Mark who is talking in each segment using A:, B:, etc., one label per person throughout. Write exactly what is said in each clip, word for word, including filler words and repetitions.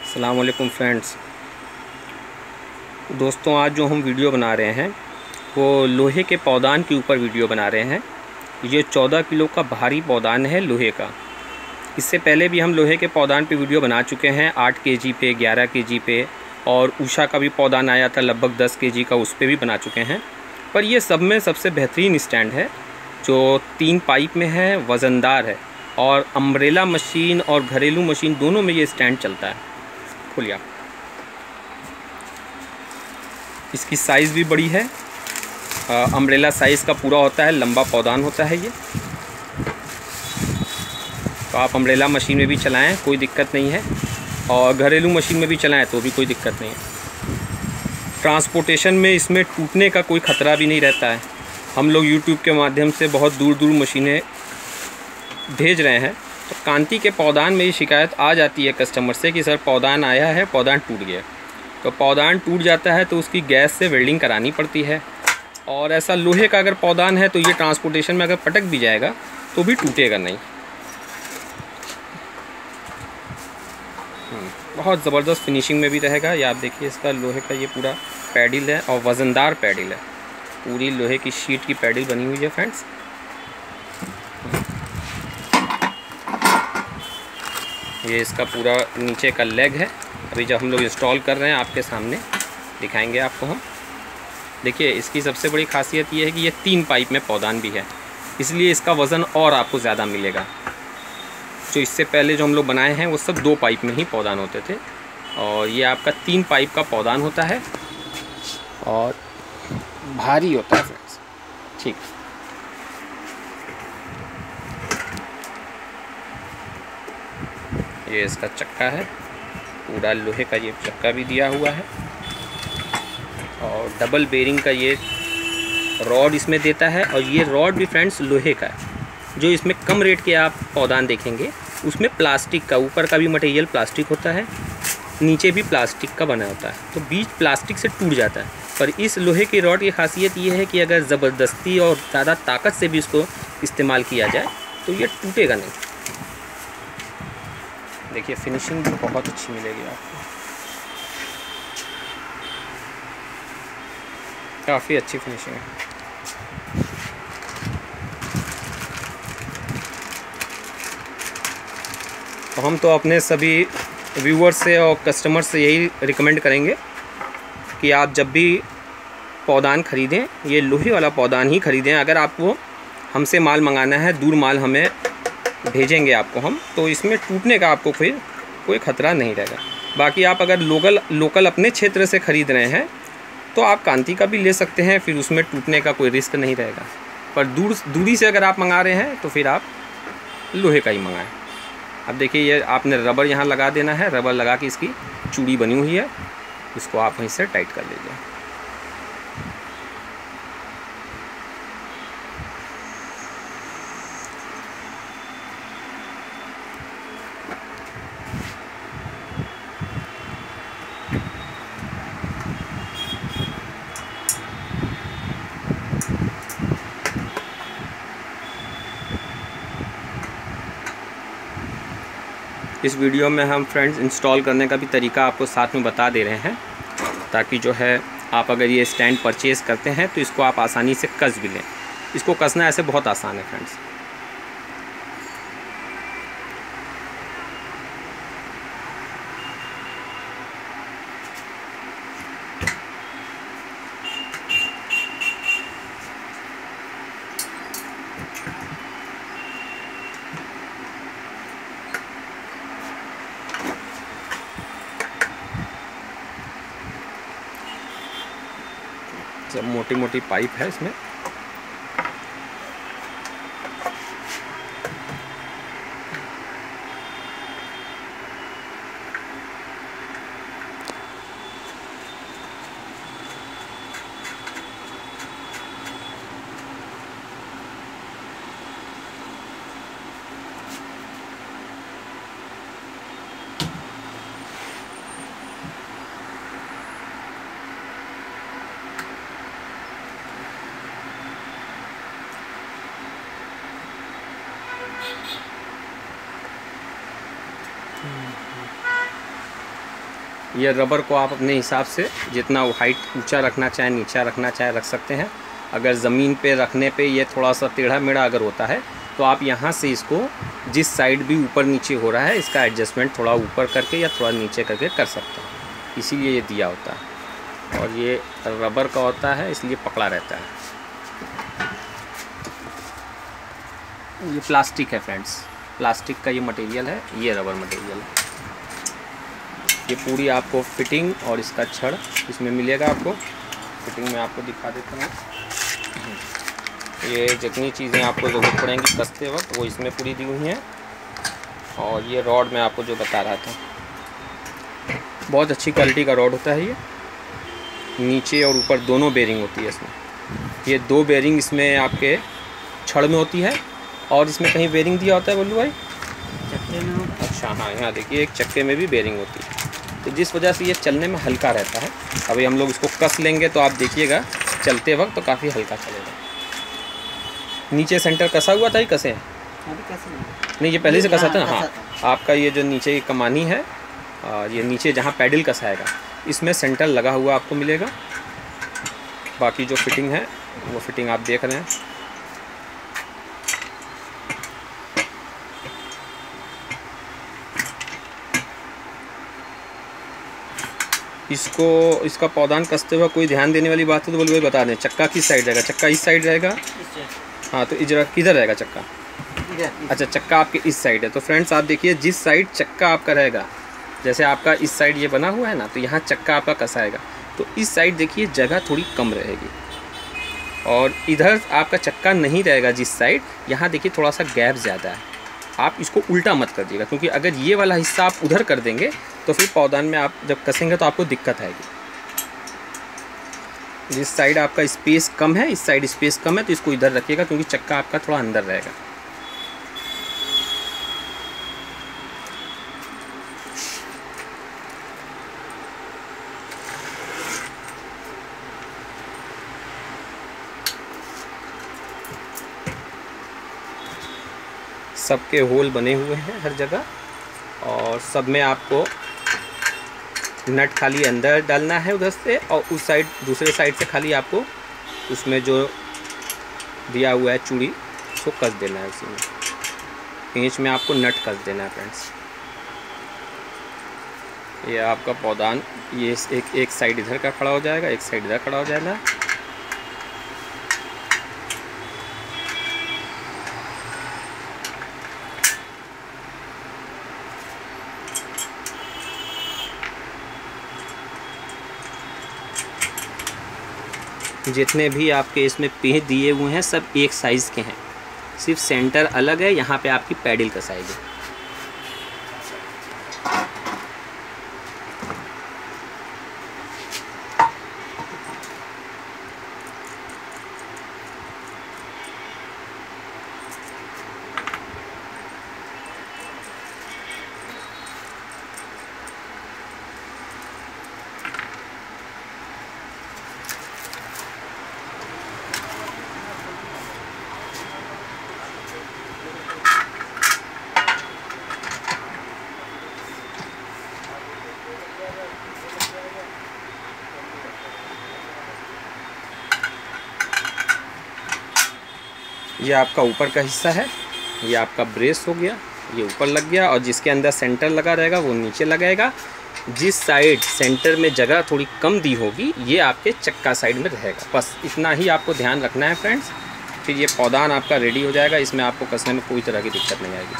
A: अस्सलाम वालेकुम फ्रेंड्स। दोस्तों, आज जो हम वीडियो बना रहे हैं वो लोहे के पौधान के ऊपर वीडियो बना रहे हैं। ये चौदह किलो का भारी पौधान है लोहे का। इससे पहले भी हम लोहे के पौधान पे वीडियो बना चुके हैं, आठ केजी पे, ग्यारह केजी पे, और उषा का भी पौधान आया था लगभग दस केजी का, उस पर भी बना चुके हैं। पर ये सब में सबसे बेहतरीन स्टैंड है जो तीन पाइप में है, वज़नदार है, और अम्ब्रेला मशीन और घरेलू मशीन दोनों में ये स्टैंड चलता है। खोलिए, इसकी साइज़ भी बड़ी है, अम्ब्रेला साइज़ का पूरा होता है, लंबा पौधान होता है ये। तो आप अम्ब्रेला मशीन में भी चलाएं, कोई दिक्कत नहीं है, और घरेलू मशीन में भी चलाएं तो भी कोई दिक्कत नहीं है। ट्रांसपोर्टेशन में इसमें टूटने का कोई ख़तरा भी नहीं रहता है। हम लोग यूट्यूब के माध्यम से बहुत दूर दूर मशीनें भेज रहे हैं, तो कांति के पौधान में ये शिकायत आ जाती है कस्टमर से कि सर पौधान आया है, पौधान टूट गया। तो पौधान टूट जाता है तो उसकी गैस से वेल्डिंग करानी पड़ती है, और ऐसा लोहे का अगर पौधान है तो ये ट्रांसपोर्टेशन में अगर पटक भी जाएगा तो भी टूटेगा नहीं। बहुत ज़बरदस्त फिनिशिंग में भी रहेगा। ये आप देखिए, इसका लोहे का ये पूरा पैडिल है और वज़नदार पैडिल है, पूरी लोहे की शीट की पैडिल बनी हुई है फ्रेंड्स। ये इसका पूरा नीचे का लेग है। अभी जब हम लोग इंस्टॉल कर रहे हैं आपके सामने दिखाएंगे आपको हम। देखिए, इसकी सबसे बड़ी खासियत ये है कि ये तीन पाइप में पौधान भी है, इसलिए इसका वज़न और आपको ज़्यादा मिलेगा। जो इससे पहले जो हम लोग बनाए हैं वो सब दो पाइप में ही पौधान होते थे, और ये आपका तीन पाइप का पौधान होता है और भारी होता है फ्रेंड्स। ठीक, ये इसका चक्का है, पूरा लोहे का ये चक्का भी दिया हुआ है, और डबल बेरिंग का ये रॉड इसमें देता है। और ये रॉड भी फ्रेंड्स लोहे का है। जो इसमें कम रेट के आप पौधान देखेंगे उसमें प्लास्टिक का, ऊपर का भी मटेरियल प्लास्टिक होता है, नीचे भी प्लास्टिक का बना होता है, तो बीच प्लास्टिक से टूट जाता है। पर इस लोहे की रॉड की खासियत ये है कि अगर ज़बरदस्ती और ज़्यादा ताकत से भी इसको इस्तेमाल किया जाए तो ये टूटेगा नहीं। देखिए, फिनिशिंग भी बहुत अच्छी मिलेगी आपको, काफ़ी अच्छी फिनिशिंग है। तो हम तो अपने सभी व्यूअर्स से और कस्टमर से यही रिकमेंड करेंगे कि आप जब भी पौधान ख़रीदें ये लोहे वाला पौधान ही ख़रीदें। अगर आपको हमसे माल मंगाना है, दूर माल हमें भेजेंगे आपको हम, तो इसमें टूटने का आपको फिर कोई ख़तरा नहीं रहेगा। बाकी आप अगर लोकल लोकल अपने क्षेत्र से ख़रीद रहे हैं तो आप कांति का भी ले सकते हैं, फिर उसमें टूटने का कोई रिस्क नहीं रहेगा। पर दूर दूरी से अगर आप मंगा रहे हैं तो फिर आप लोहे का ही मंगाएं। अब देखिए, ये आपने रबर यहाँ लगा देना है, रबर लगा के इसकी चूड़ी बनी हुई है, इसको आप वहीं से टाइट कर लीजिए। इस वीडियो में हम फ्रेंड्स इंस्टॉल करने का भी तरीका आपको साथ में बता दे रहे हैं, ताकि जो है आप अगर ये स्टैंड परचेज़ करते हैं तो इसको आप आसानी से कस भी लें। इसको कसना ऐसे बहुत आसान है फ्रेंड्स। सब मोटी मोटी पाइप है इसमें। ये रबर को आप अपने हिसाब से जितना हाइट ऊंचा रखना चाहें, नीचा रखना चाहें, रख सकते हैं। अगर ज़मीन पे रखने पे ये थोड़ा सा टेढ़ा मेढ़ा अगर होता है तो आप यहाँ से इसको जिस साइड भी ऊपर नीचे हो रहा है इसका एडजस्टमेंट थोड़ा ऊपर करके या थोड़ा नीचे करके कर सकते हैं, इसीलिए ये दिया होता है। और ये रबर का होता है इसलिए पकड़ा रहता है। ये प्लास्टिक है फ्रेंड्स, प्लास्टिक का ये मटेरियल है, ये रबर मटेरियल है। ये पूरी आपको फिटिंग और इसका छड़ इसमें मिलेगा। आपको फिटिंग में आपको दिखा देता हूँ। ये जितनी चीज़ें आपको ज़रूरत पड़ेंगी कसते वक्त वो इसमें पूरी दी हुई हैं। और ये रॉड मैं आपको जो बता रहा था, बहुत अच्छी क्वालिटी का रॉड होता है। ये नीचे और ऊपर दोनों बेरिंग होती है इसमें। ये दो बेरिंग इसमें आपके छड़ में होती है और इसमें कहीं बेरिंग दिया होता है बोलू भाई,
B: चक्के में।
A: अच्छा हाँ, यहाँ देखिए एक चक्के में भी बेरिंग होती है, तो जिस वजह से ये चलने में हल्का रहता है। अभी हम लोग इसको कस लेंगे तो आप देखिएगा चलते वक्त तो काफ़ी हल्का चलेगा। नीचे सेंटर कसा हुआ था, ही कसे हैं?
B: अभी कसे नहीं,
A: नहीं ये पहले से कसा था ना।
B: हाँ,
A: हाँ, आपका ये जो नीचे की कमानी है, ये नीचे जहाँ पैडल कसाएगा इसमें सेंटर लगा हुआ आपको मिलेगा। बाकी जो फिटिंग है वो फिटिंग आप देख रहे हैं। इसको इसका पौधान कसते हुए कोई ध्यान देने वाली बात है तो बोलिए बता दें। चक्का किस साइड रहेगा? चक्का इस साइड रहेगा। हाँ, तो इधर किधर रहेगा चक्का? अच्छा, चक्का आपके इस साइड है। तो फ्रेंड्स आप देखिए जिस साइड चक्का आपका रहेगा, जैसे आपका इस साइड ये बना हुआ है ना, तो यहाँ चक्का आपका कसाएगा, तो इस साइड देखिए जगह थोड़ी कम रहेगी। और इधर आपका चक्का नहीं रहेगा जिस साइड, यहाँ देखिए थोड़ा सा गैप ज़्यादा है। आप इसको उल्टा मत कर दिएगा, क्योंकि अगर ये वाला हिस्सा आप उधर कर देंगे तो फिर पौधान में आप जब कसेंगे तो आपको दिक्कत आएगी। जिस साइड आपका स्पेस कम है, इस साइड स्पेस कम है, तो इसको इधर रखिएगा क्योंकि चक्का आपका थोड़ा अंदर रहेगा। सबके होल बने हुए हैं हर जगह, और सब में आपको नट खाली अंदर डालना है उधर से, और उस साइड दूसरे साइड से खाली आपको उसमें जो दिया हुआ है चूड़ी उसको कस देना है। उसी में पेंच में आपको नट कस देना है फ्रेंड्स। ये आपका पौधान ये एक एक साइड इधर का खड़ा हो जाएगा, एक साइड इधर खड़ा हो जाएगा। जितने भी आपके इसमें पेंच दिए हुए हैं सब एक साइज़ के हैं, सिर्फ सेंटर अलग है। यहाँ पे आपकी पैडल कसाएगी। ये आपका ऊपर का हिस्सा है, ये आपका ब्रेस हो गया, ये ऊपर लग गया, और जिसके अंदर सेंटर लगा रहेगा वो नीचे लगाएगा। जिस साइड सेंटर में जगह थोड़ी कम दी होगी ये आपके चक्का साइड में रहेगा। बस इतना ही आपको ध्यान रखना है फ्रेंड्स। फिर ये पौधान आपका रेडी हो जाएगा, इसमें आपको कसने में कोई तरह की दिक्कत नहीं आएगी।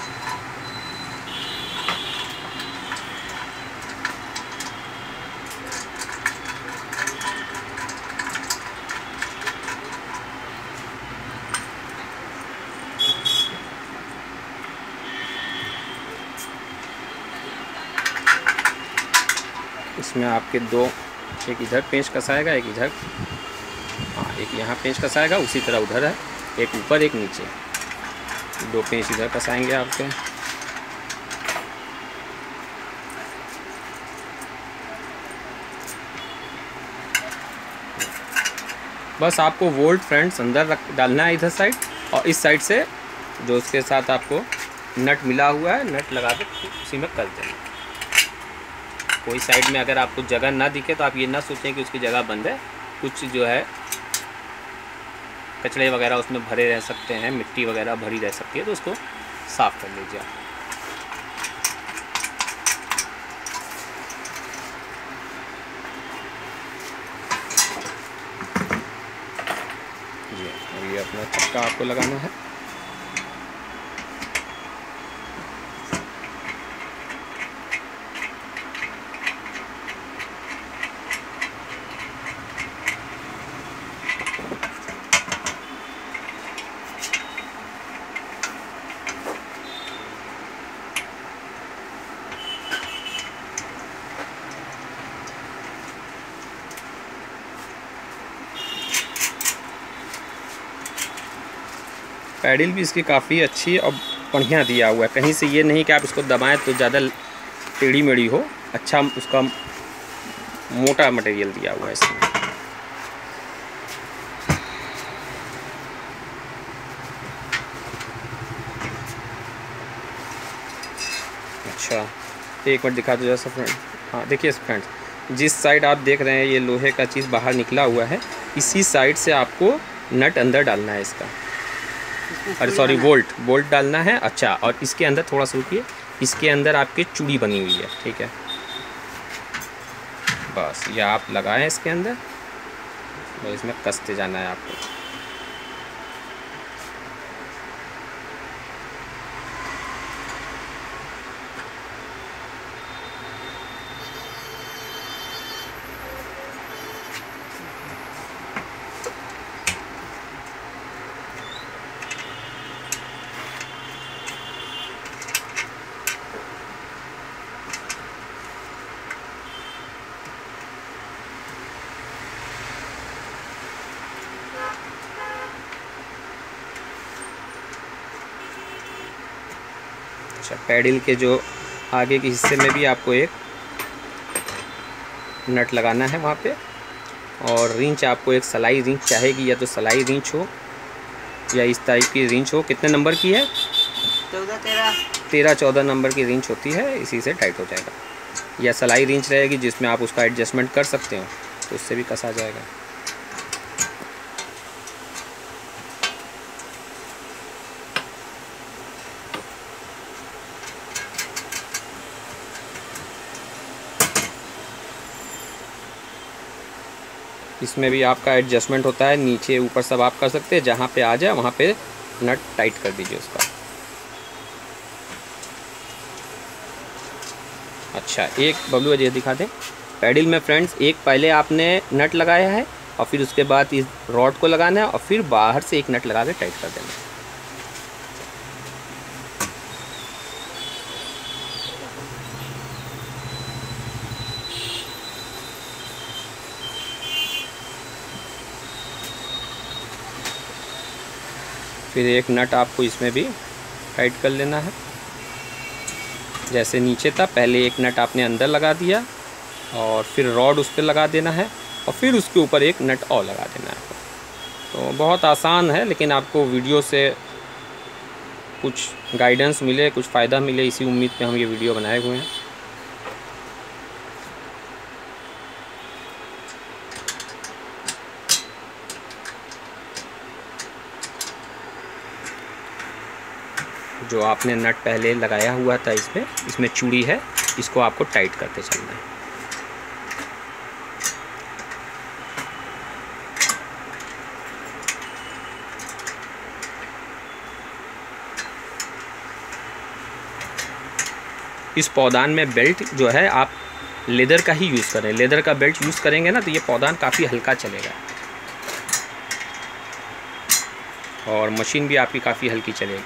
A: इसमें आपके दो, एक इधर पेंच कसाएगा, एक इधर, हाँ एक यहाँ पेंच कसाएगा, उसी तरह उधर है, एक ऊपर एक नीचे, दो पेंच इधर कसाएंगे आपके। बस आपको वोल्ट फ्रेंड्स अंदर रख डालना है इधर साइड, और इस साइड से जो उसके साथ आपको नट मिला हुआ है नट लगा के उसी में कर देना। कोई साइड में अगर आपको जगह ना दिखे तो आप ये ना सोचें कि उसकी जगह बंद है, कुछ जो है कचड़े वगैरह उसमें भरे रह सकते हैं, मिट्टी वगैरह भरी रह सकती है, तो उसको साफ़ कर लीजिए आप। जी अब ये अपना चक्का आपको लगाना है। पैडल भी इसकी काफ़ी अच्छी और बढ़िया दिया हुआ है, कहीं से ये नहीं कि आप इसको दबाएं तो ज़्यादा टेढ़ी मेढ़ी हो, अच्छा उसका मोटा मटेरियल दिया हुआ है इसमें। अच्छा एक मिनट दिखा दो जैसा फ्रेंड। हाँ देखिए फ्रेंड, जिस साइड आप देख रहे हैं ये लोहे का चीज़ बाहर निकला हुआ है, इसी साइड से आपको नट अंदर डालना है इसका, अरे सॉरी वोल्ट वोल्ट डालना है। अच्छा और इसके अंदर थोड़ा सा रुकिए, इसके अंदर आपके चूड़ी बनी हुई है, ठीक है, बस ये आप लगाएं इसके अंदर, बस इसमें कसते जाना है आपको। अच्छा पैडल के जो आगे के हिस्से में भी आपको एक नट लगाना है वहाँ पे, और रिंच आपको एक सलाई रिंच चाहेगी, या तो सलाई रिंच हो या इस टाइप की रिंच हो। कितने नंबर की है?
B: चौदह तेरह
A: तेरह चौदह नंबर की रिंच होती है, इसी से टाइट हो जाएगा। या सलाई रिंच रहेगी जिसमें आप उसका एडजस्टमेंट कर सकते हो, तो उससे भी कसा जाएगा। इसमें भी आपका एडजस्टमेंट होता है, नीचे ऊपर सब आप कर सकते हैं, जहाँ पे आ जाए वहाँ पे नट टाइट कर दीजिए उसका। अच्छा एक बबलू अजय दिखा दें, पैडल में फ्रेंड्स एक पहले आपने नट लगाया है और फिर उसके बाद इस रॉड को लगाना है और फिर बाहर से एक नट लगा के टाइट कर देना है। फिर एक नट आपको इसमें भी टाइट कर लेना है, जैसे नीचे था पहले एक नट आपने अंदर लगा दिया और फिर रॉड उस पर लगा देना है और फिर उसके ऊपर एक नट और लगा देना है। तो बहुत आसान है, लेकिन आपको वीडियो से कुछ गाइडेंस मिले, कुछ फ़ायदा मिले, इसी उम्मीद पे हम ये वीडियो बनाए हुए हैं। जो आपने नट पहले लगाया हुआ था इसमें इसमें चूड़ी है, इसको आपको टाइट करते चलना है। इस पौधान में बेल्ट जो है आप लेदर का ही यूज़ करें, लेदर का बेल्ट यूज़ करेंगे ना तो ये पौधान काफ़ी हल्का चलेगा और मशीन भी आपकी काफ़ी हल्की चलेगी।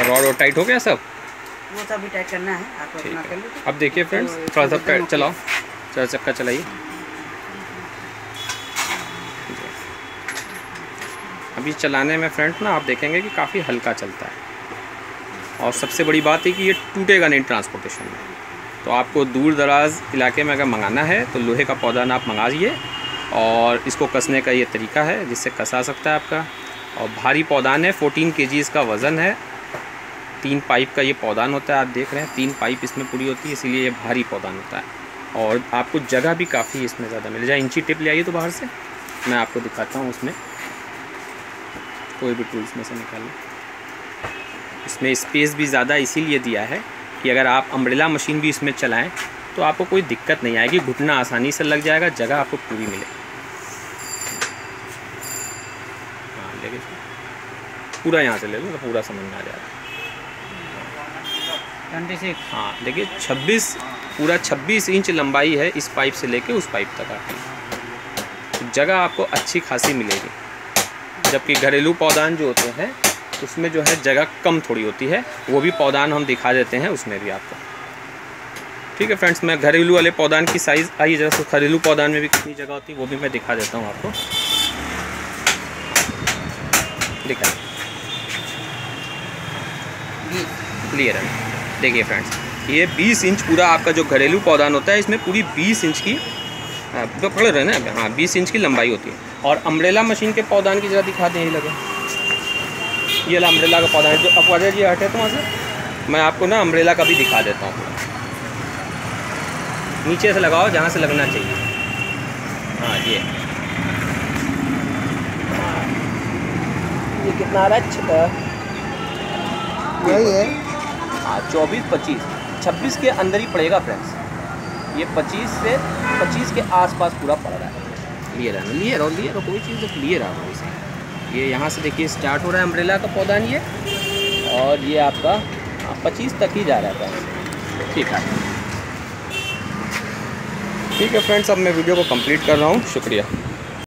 A: रॉड और टाइट हो गया सब?
B: वो सब भी टाइट करना है, आप अपना कर लो।
A: अब देखिए फ्रेंड्स, थोड़ा सा पैर चलाओ, चार चक्का चलाइए। अभी चलाने में फ्रेंड्स ना आप देखेंगे कि काफ़ी हल्का चलता है, और सबसे बड़ी बात है कि ये टूटेगा नहीं ट्रांसपोर्टेशन में। तो आपको दूर दराज इलाके में अगर मंगाना है तो लोहे का पौधान आप मंगाइए, और इसको कसने का ये तरीका है जिससे कसा सकता है आपका। और भारी पौधान है, चौदह केजीज़ का वज़न है, तीन पाइप का ये पौधान होता है। आप देख रहे हैं तीन पाइप इसमें पूरी होती है, इसीलिए ये भारी पौधान होता है। और आपको जगह भी काफ़ी इसमें ज़्यादा मिल जाए। इंची टिप ले आइए तो बाहर से, मैं आपको दिखाता हूँ। उसमें कोई भी टूल्स में से निकाल लें। इसमें स्पेस भी ज़्यादा इसीलिए दिया है कि अगर आप अम्ब्रेला मशीन भी इसमें चलाएं तो आपको कोई दिक्कत नहीं आएगी, घुटना आसानी से लग जाएगा, जगह आपको पूरी मिलेगी। हाँ लेकिन पूरा यहाँ से ले लो तो पूरा समझ में आ जाएगा।
B: छब्बीस।
A: हाँ देखिए छब्बीस, पूरा छब्बीस इंच लंबाई है इस पाइप से लेके उस पाइप तक आपकी, जगह आपको अच्छी खासी मिलेगी। जबकि घरेलू पौधान जो होते हैं उसमें जो है जगह कम थोड़ी होती है, वो भी पौधान हम दिखा देते हैं उसमें भी आपको। ठीक है फ्रेंड्स, मैं घरेलू वाले पौधान की साइज़ आइए जरा, घरेलू पौधान में भी कितनी जगह होती है वो भी मैं दिखा देता हूँ आपको। दिखा क्लियर है? देखिए फ्रेंड्स, ये बीस इंच पूरा आपका जो घरेलू पौधान होता है, इसमें पूरी बीस इंच की तो पकड़ रहे हैं ना, हाँ बीस इंच की लंबाई होती है। और अम्ब्रेला मशीन के पौधान की जगह दिखा दें, यही लगे ये वाला अम्ब्रेला का पौधा है जो अब वजह जी हटे तो वहाँ से मैं आपको ना अम्ब्रेला का भी दिखा देता हूँ। नीचे से लगाओ जहाँ से लगना चाहिए। हाँ ये ये कितना आ रहा है?
B: यही है।
A: हाँ चौबीस पच्चीस छब्बीस के अंदर ही पड़ेगा फ्रेंड्स। ये पच्चीस से पच्चीस के आसपास पूरा पड़ रहा है। क्लियर है? लिए रहो लिए रहो, कोई चीज़ तो क्लियर है। ये यहाँ से देखिए स्टार्ट हो रहा है अम्ब्रेला का पौधान ये, और ये आपका पच्चीस तक ही जा रहा है। ठीक है ठीक है फ्रेंड्स, अब मैं वीडियो को कंप्लीट कर रहा हूँ। शुक्रिया।